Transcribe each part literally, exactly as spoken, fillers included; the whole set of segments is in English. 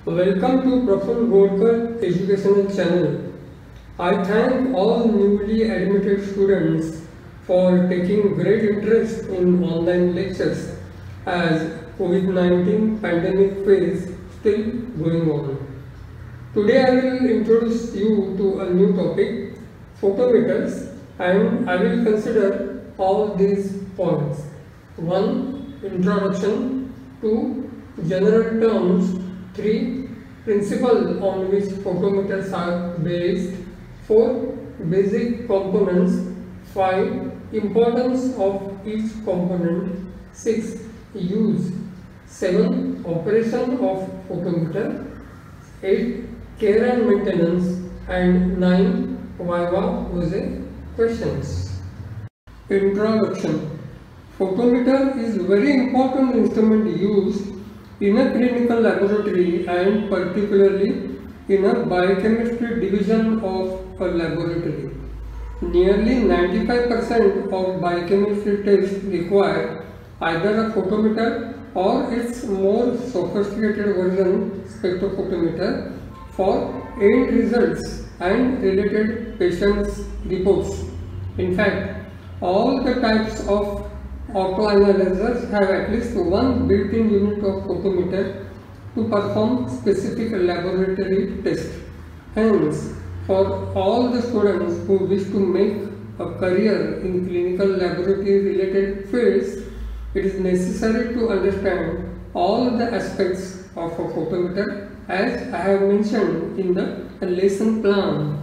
Welcome to Praful Godkar Educational Channel. I thank all newly admitted students for taking great interest in online lectures as COVID nineteen pandemic phase still going on. Today I will introduce you to a new topic, photometers, and I will consider all these points. one. Introduction. two. General terms. three. Principle on which photometers are based. four. Basic components. five. Importance of each component. six. Use. seven. Operation of photometer. eight. Care and maintenance. And nine. Viva Voce questions. Introduction. Photometer is a very important instrument used in a clinical laboratory and particularly in a biochemistry division of a laboratory. Nearly ninety-five percent of biochemistry tests require either a photometer or its more sophisticated version, spectrophotometer, for end results and related patients' reports. In fact, all the types of autoanalyzers have at least one built-in unit of photometer to perform specific laboratory tests. Hence, for all the students who wish to make a career in clinical laboratory related fields, it is necessary to understand all the aspects of a photometer as I have mentioned in the lesson plan.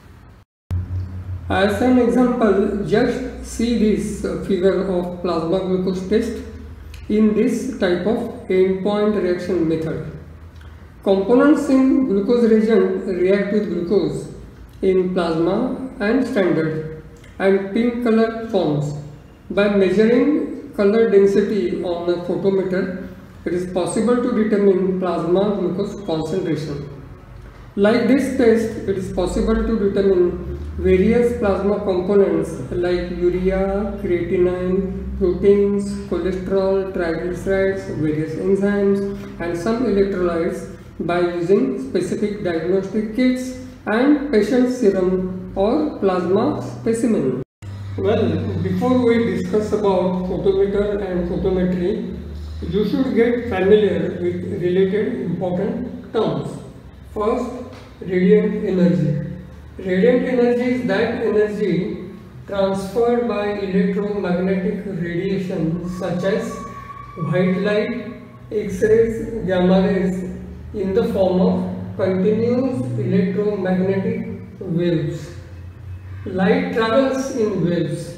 As an example, just see this figure of plasma glucose test in this type of endpoint reaction method. Components in glucose reagent react with glucose in plasma and standard and pink color forms. By measuring color density on a photometer, it is possible to determine plasma glucose concentration. Like this test, it is possible to determine various plasma components like urea, creatinine, proteins, cholesterol, triglycerides, various enzymes, and some electrolytes by using specific diagnostic kits and patient serum or plasma specimen. Well, before we discuss about photometer and photometry, you should get familiar with related important terms. First, radiant energy. Radiant energy is that energy transferred by electromagnetic radiation such as white light, X-rays, gamma rays in the form of continuous electromagnetic waves. Light travels in waves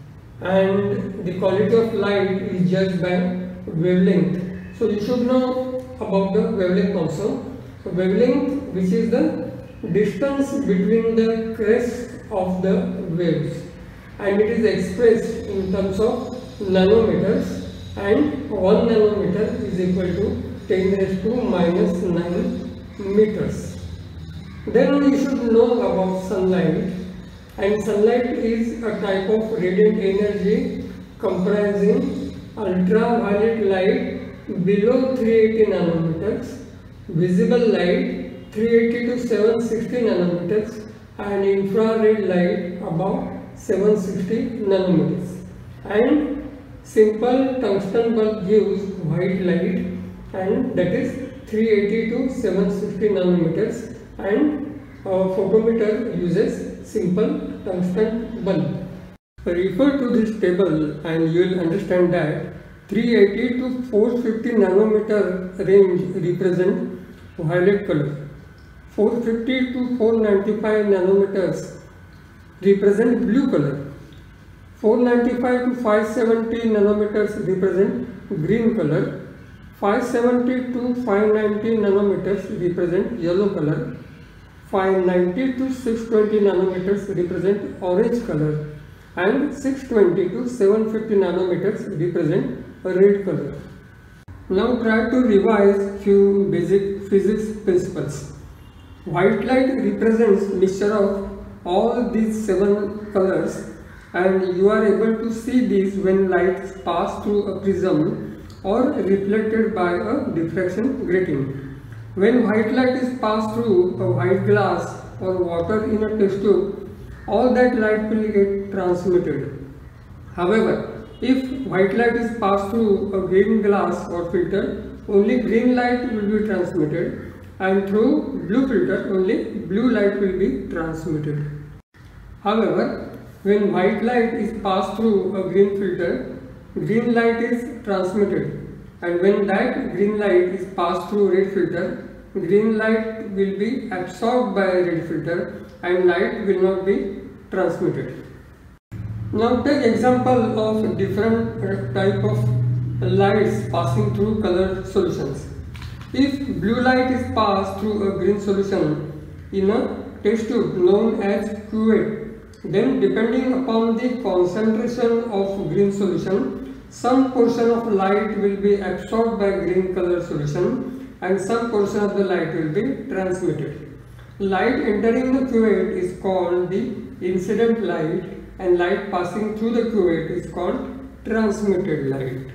and the quality of light is judged by wavelength. So you should know about the wavelength also. So wavelength, which is the distance between the crest of the waves, and it is expressed in terms of nanometers, and one nanometer is equal to ten raised to minus nine meters. Then you should know about sunlight, and sunlight is a type of radiant energy comprising ultraviolet light below three eighty nanometers, visible light three eighty to seven sixty nanometers, and infrared light above seven sixty nanometers. And simple tungsten bulb gives white light, and that is three eighty to seven sixty nanometers, and our photometer uses simple tungsten bulb. Refer to this table and you will understand that three eighty to four fifty nanometer range represent violet color. four fifty to four ninety-five nanometers represent blue color. four ninety-five to five seventy nanometers represent green color. five seventy to five ninety nanometers represent yellow color. five ninety to six twenty nanometers represent orange color. And six twenty to seven fifty nanometers represent red color. Now try to revise few basic physics principles. White light represents mixture of all these seven colors, and you are able to see these when light pass through a prism or reflected by a diffraction grating. When white light is passed through a white glass or water in a test tube, all that light will get transmitted. However, if white light is passed through a green glass or filter, only green light will be transmitted, and through blue filter only blue light will be transmitted. However, when white light is passed through a green filter, green light is transmitted, and when that green light is passed through red filter, green light will be absorbed by red filter and light will not be transmitted. Now take example of different type of lights passing through color solutions. If blue light is passed through a green solution in a test tube known as cuvette, then depending upon the concentration of green solution, some portion of light will be absorbed by green color solution and some portion of the light will be transmitted. Light entering the cuvette is called the incident light, and light passing through the cuvette is called transmitted light.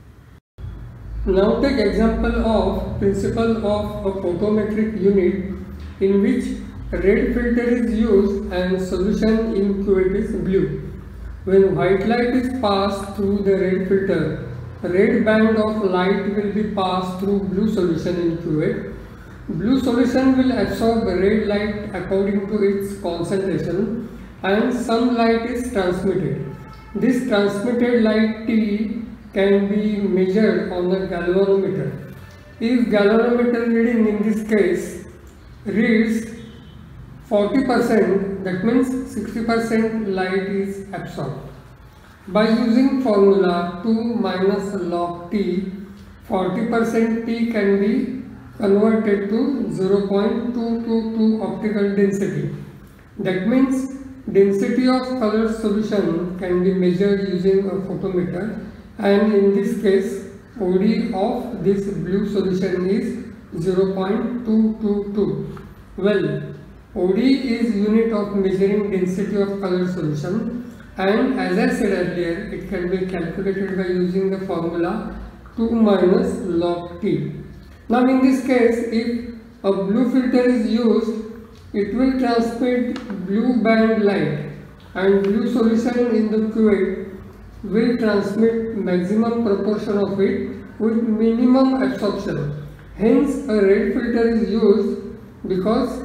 Now take example of principle of a photometric unit in which red filter is used and solution in cuvette is blue. When white light is passed through the red filter, red band of light will be passed through blue solution in cuvette. Blue solution will absorb red light according to its concentration and some light is transmitted. This transmitted light T can be measured on the galvanometer. If galvanometer reading in this case reads forty percent, that means sixty percent light is absorbed. By using formula two minus log T, forty percent T can be converted to zero point two two two optical density. That means density of color solution can be measured using a photometer, and in this case O D of this blue solution is zero point two two two. Well, O D is unit of measuring density of color solution, and as I said earlier, it can be calculated by using the formula two minus log T. Now in this case, if a blue filter is used, it will transmit blue band light, and blue solution in the cuvette will transmit maximum proportion of it with minimum absorption. Hence a red filter is used because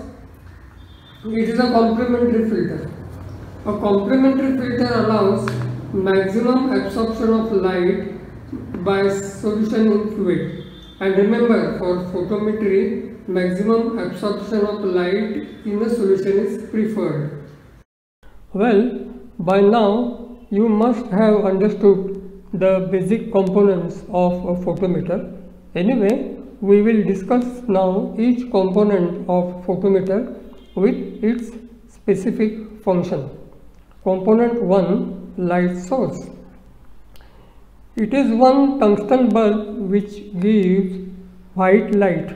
it is a complementary filter. A complementary filter allows maximum absorption of light by solution in cuvette. And remember, for photometry, maximum absorption of light in a solution is preferred. Well, by now you must have understood the basic components of a photometer. Anyway, we will discuss now each component of photometer with its specific function. Component one, light source. It is one tungsten bulb which gives white light.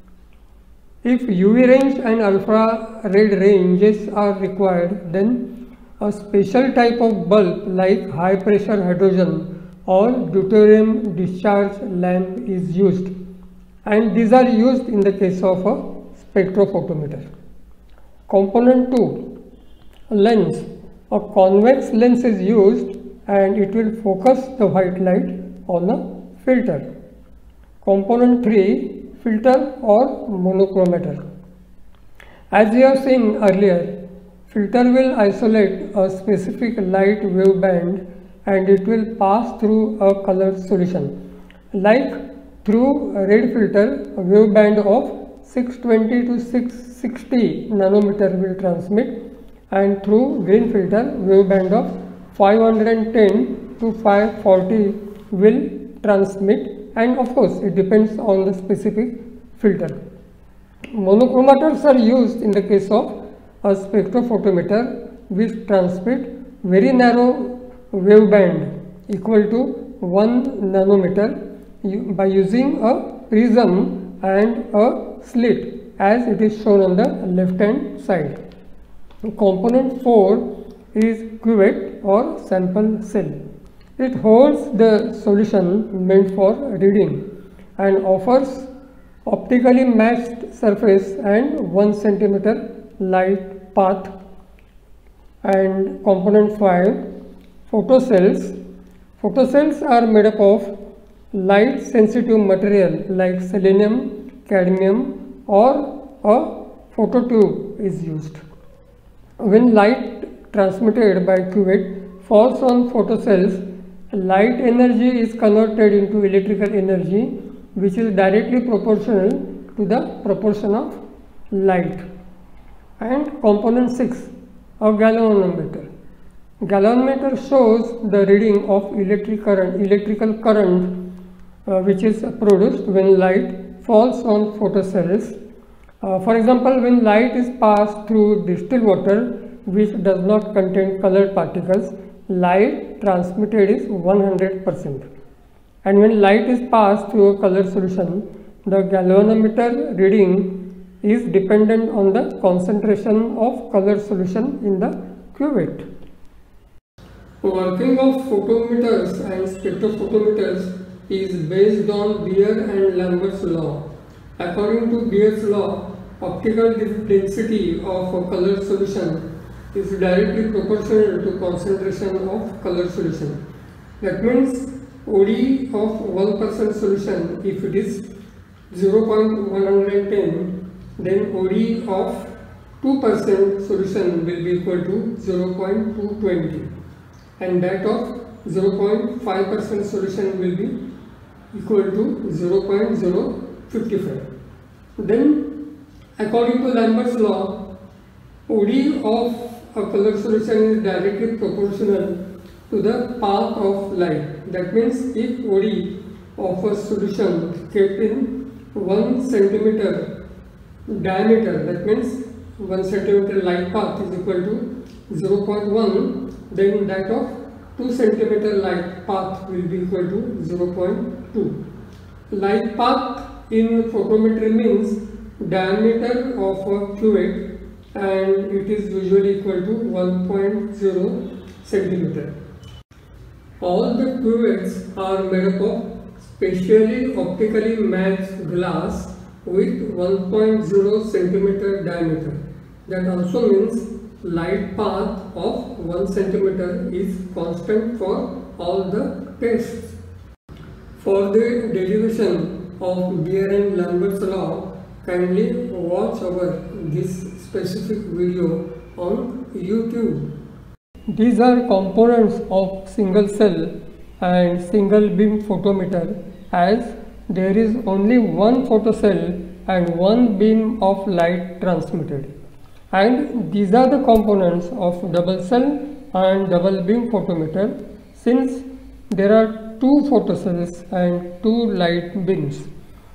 If U V range and ultra red ranges are required, then a special type of bulb like high pressure hydrogen or deuterium discharge lamp is used, and these are used in the case of a spectrophotometer. Component two, lens. A convex lens is used and it will focus the white light on a filter. Component three, filter or monochromator. As we have seen earlier, filter will isolate a specific light wave band and it will pass through a color solution. Like through a red filter, a wave band of six twenty to six sixty nanometer will transmit, and through green filter, wave band of five hundred ten to five forty will transmit, and of course it depends on the specific filter. Monochromators are used in the case of a spectrophotometer which transmit very narrow wave band equal to one nanometer by using a prism and a slit as it is shown on the left hand side. Component four is cuvette or sample cell. It holds the solution meant for reading and offers optically matched surface and one centimeter light path. And component five, photocells. Photocells are made up of light sensitive material like selenium, cadmium, or a phototube is used. When light transmitted by cuvette falls on photocells, light energy is converted into electrical energy, which is directly proportional to the proportion of light. And component six, a galvanometer. Galvanometer shows the reading of electric current, electrical current uh, which is produced when light falls on photocells. Uh, for example, when light is passed through distilled water which does not contain colored particles, light transmitted is one hundred percent. And when light is passed through a color solution, the galvanometer reading is dependent on the concentration of color solution in the cuvette. Working of photometers and spectrophotometers is based on Beer and Lambert's law. According to Beer's law, optical density of a color solution is directly proportional to concentration of color solution. That means O D of one percent solution, if it is zero point one one zero, then O D of two percent solution will be equal to zero point two two zero, and that of zero point five percent solution will be equal to zero point zero five five. Then, according to Lambert's law, O D of a color solution is directly proportional to the path of light. That means if O D of a solution kept in one centimeter diameter, that means one centimeter light path is equal to zero point one, then that of two centimeter light path will be equal to zero point two. Light path in photometry means diameter of a cuvette, and it is usually equal to one point zero centimeter. All the cuvettes are made up of specially optically matched glass with one point zero centimeter diameter. That also means light path of one centimeter is constant for all the tests. For the derivation of Beer and Lambert's law, kindly watch our this specific video on YouTube. These are components of single cell and single beam photometer, as there is only one photocell and one beam of light transmitted. And these are the components of double cell and double beam photometer, since there are two photocells and two light beams.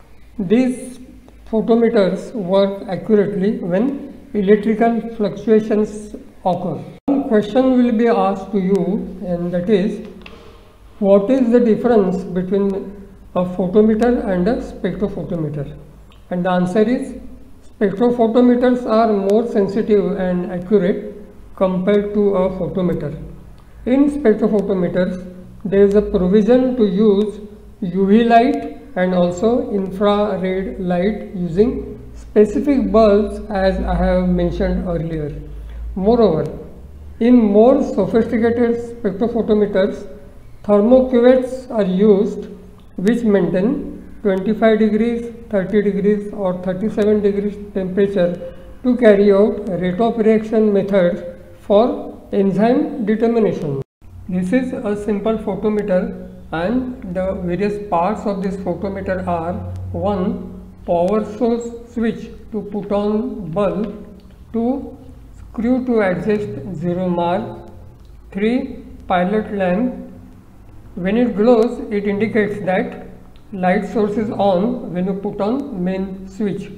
These photometers work accurately when electrical fluctuations occur. One question will be asked to you, and that is, what is the difference between a photometer and a spectrophotometer? And the answer is, spectrophotometers are more sensitive and accurate compared to a photometer. In spectrophotometers, there is a provision to use U V light and also infrared light using specific bulbs, as I have mentioned earlier. Moreover, in more sophisticated spectrophotometers, thermocuvettes are used which maintain twenty-five degrees, thirty degrees or thirty-seven degrees temperature to carry out rate of reaction method for enzyme determination. This is a simple photometer, and the various parts of this photometer are: one Power source switch to put on bulb, two Screw to adjust zero mark, three Pilot lamp. When it glows, it indicates that light source is on when you put on main switch.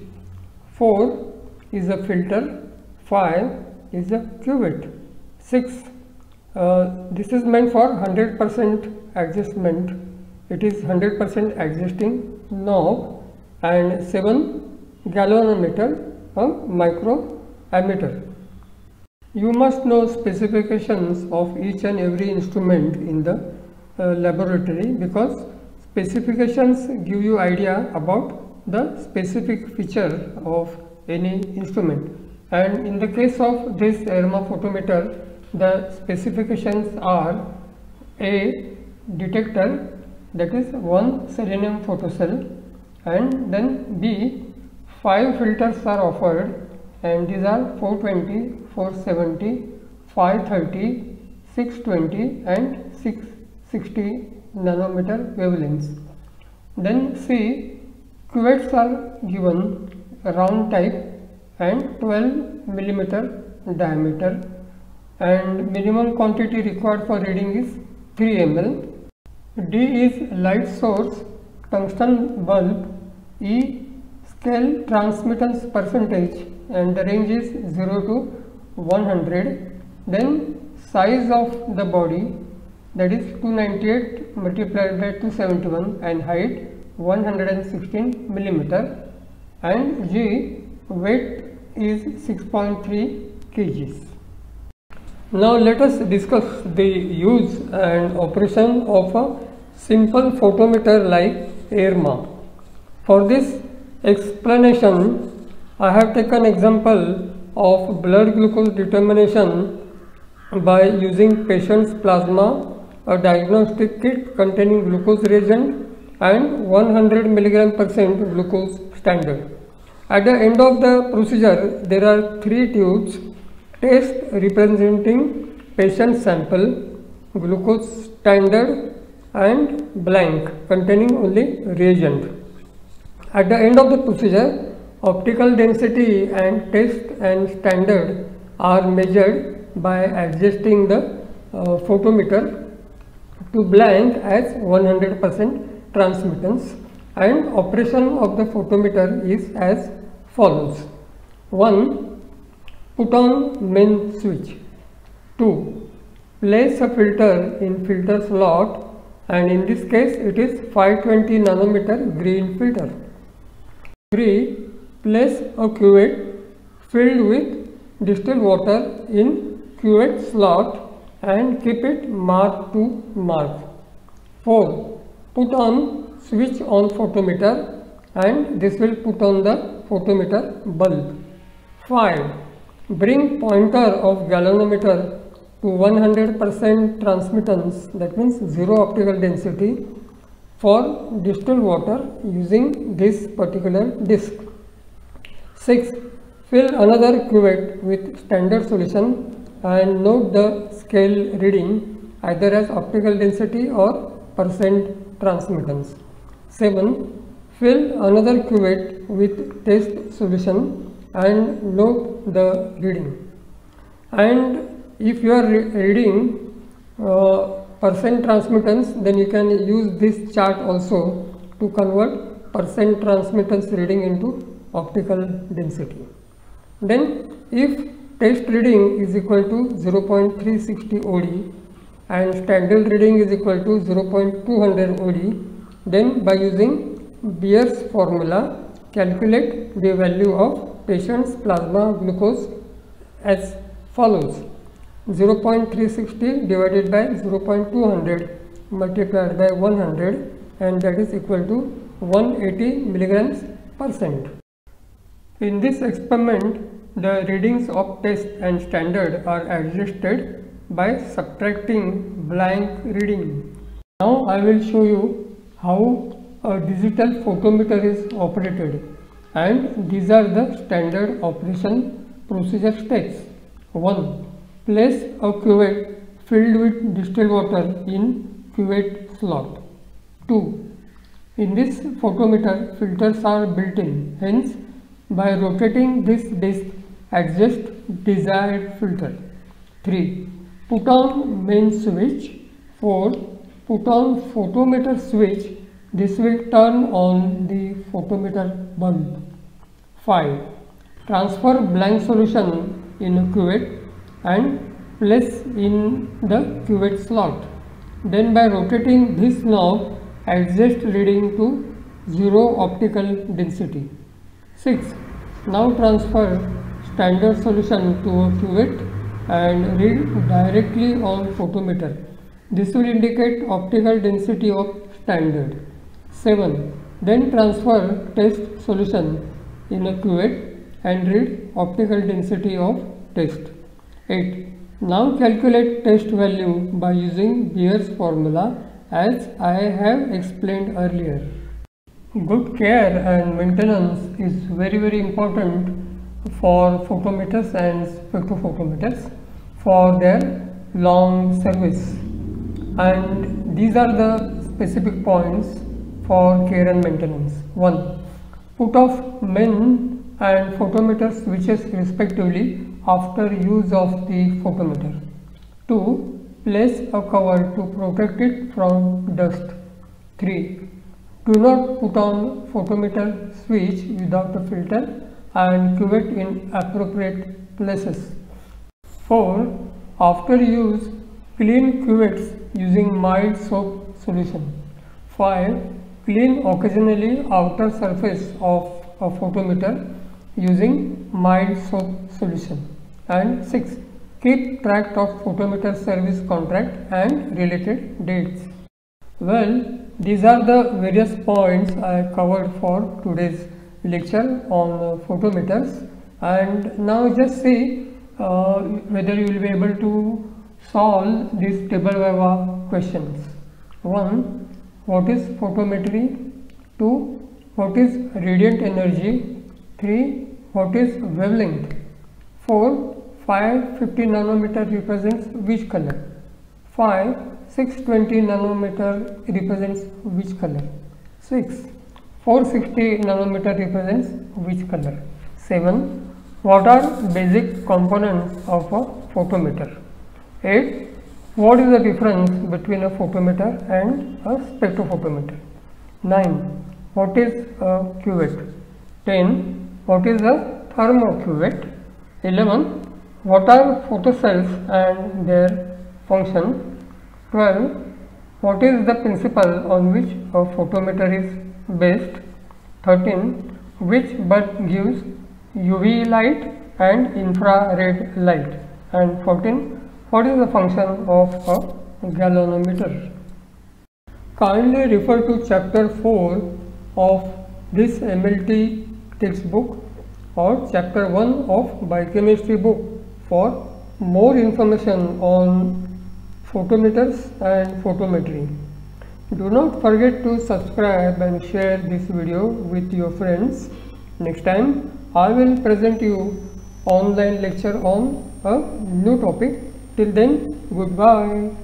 four is a filter, five is a cuvette, six uh, this is meant for one hundred percent adjustment, it is one hundred percent adjusting knob, and seven galvanometer, a micro ammeter. You must know specifications of each and every instrument in the uh, laboratory, because specifications give you idea about the specific feature of any instrument. And in the case of this AERMA photometer, the specifications are a detector, that is one selenium photocell, and then B, five filters are offered, and these are four twenty, four seventy, five thirty, six twenty and six sixty nanometer wavelengths. Then C, cuvettes are given round type and twelve millimeter diameter, and minimum quantity required for reading is three milliliters. D is light source, tungsten bulb, E, scale transmittance percentage, and the range is zero to one hundred. Then size of the body, that is two ninety-eight multiplied by two seventy-one, and height one hundred sixteen millimeter, and G, weight is six point three kilograms. Now let us discuss the use and operation of a simple photometer like AERMA. For this explanation, I have taken example of blood glucose determination by using patient's plasma, a diagnostic kit containing glucose reagent, and one hundred milligram percent glucose standard. At the end of the procedure, there are three tubes, test representing patient sample, glucose standard, and blank containing only reagent. At the end of the procedure, optical density and test and standard are measured by adjusting the uh, photometer to blank as one hundred percent transmittance, and operation of the photometer is as follows. one. Put on main switch. two. Place a filter in filter slot, and in this case it is five twenty nanometer green filter. three. Place a cuvette filled with distilled water in cuvette slot and keep it mark to mark. four. Put on switch on photometer, and this will put on the photometer bulb. five. Bring pointer of galvanometer to one hundred percent transmittance, that means zero optical density, for distilled water using this particular disc. six. Fill another cuvette with standard solution and note the scale reading either as optical density or percent transmittance. seven. Fill another cuvette with test solution and note the reading. And if you are re reading uh, percent transmittance, then you can use this chart also to convert percent transmittance reading into optical density. Then if test reading is equal to zero point three six zero O D and standard reading is equal to zero point two zero zero O D, then by using Beer's formula, calculate the value of patient's plasma glucose as follows: zero point three six zero divided by zero point two zero zero multiplied by one hundred, and that is equal to one hundred eighty milligrams percent. In this experiment, the readings of test and standard are adjusted by subtracting blank reading. Now I will show you how a digital photometer is operated, and these are the standard operation procedure steps. one. Place a cuvette filled with distilled water in cuvette slot. two. In this photometer, filters are built in, hence by rotating this disc, adjust desired filter. three. Put on main switch. four. Put on photometer switch. This will turn on the photometer bulb. five. Transfer blank solution in a cuvette and place in the cuvette slot. Then by rotating this knob, adjust reading to zero optical density. six. Now transfer standard solution to a cuvette and read directly on photometer. This will indicate optical density of standard. seven. Then transfer test solution in a cuvette and read optical density of test. eight. Now calculate test value by using Beer's formula as I have explained earlier. Good care and maintenance is very very important for photometers and spectrophotometers for their long service, and these are the specific points for care and maintenance. one. Put off main and photometer switches respectively after use of the photometer. two. Place a cover to protect it from dust. three. Do not put on photometer switch without a filter and cuvette in appropriate places. four. After use, clean cuvettes using mild soap solution. five. Clean occasionally outer surface of a photometer using mild soap solution. And six. Keep track of photometer service contract and related dates. Well, these are the various points I covered for today's lecture on uh, photometers, and now just see uh, whether you will be able to solve these table viva questions. one. What is photometry? two. What is radiant energy? three. What is wavelength? four. five fifty nanometer represents which color? five. six twenty nanometer represents which color? six. four sixty nanometer represents which color? seven. What are basic components of a photometer? eight. What is the difference between a photometer and a spectrophotometer? nine. What is a cuvette? ten. What is a thermocuvette? eleven. What are photocells and their function? twelve. What is the principle on which a photometer is based? thirteen. Which bulb gives U V light and infrared light? And fourteen. What is the function of a galvanometer? Kindly refer to chapter four of this M L T textbook or chapter one of biochemistry book for more information on photometers and photometry. Do not forget to subscribe and share this video with your friends. Next time I will present you online lecture on a new topic. Till then, goodbye.